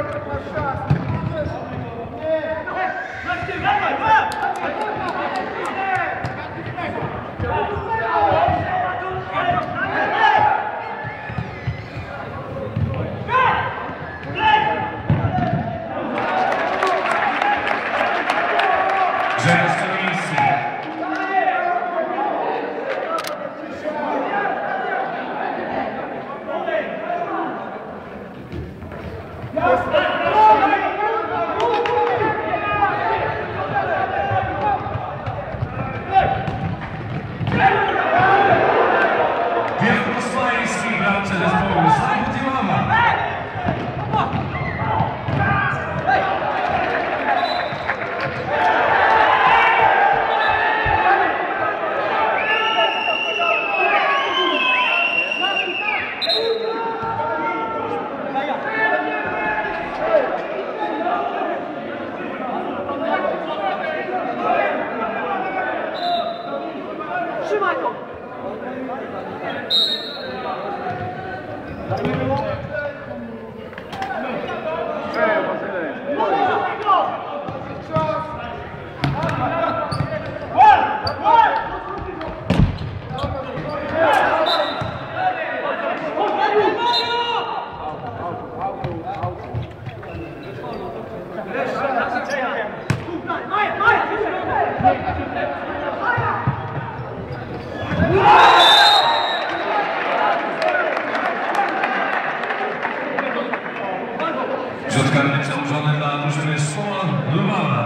Rzut karny przełożony dla drużyny Szkoła Lubawa.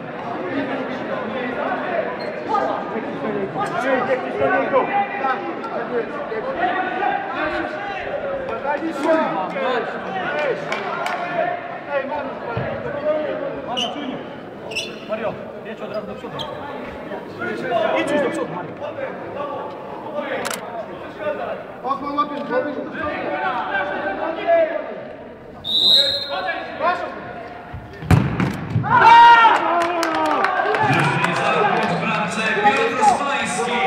Mario, jedź od razu do przodu. Idź już do przodu, Mario. Osman, łapiesz, łapiesz. Różnica w bramce Piotr Smański.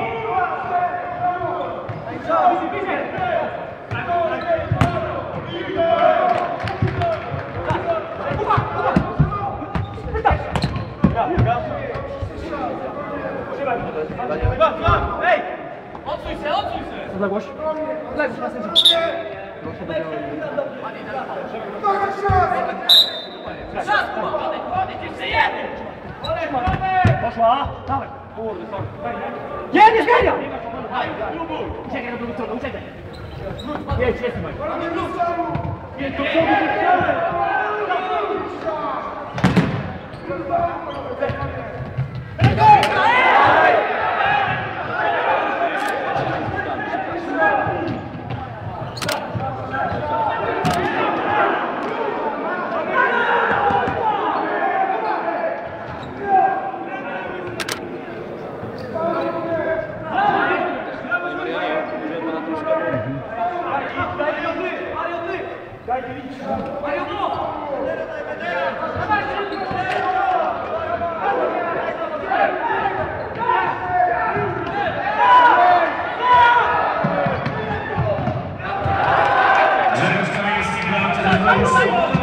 Ej! Odsuń się, odsuń się! Odległość? Odległość na sędzia. Proszę do białej. Czas, podejdź, jeszcze jeden! Poszła! Dawaj! Kurde, sorry. Nie, nie zgania! Uciekaj na drugą stronę, uciekaj! Jedź, jest Maj. Jedź do przodu, Grzegorz Kamiński, bramce dla Szkoły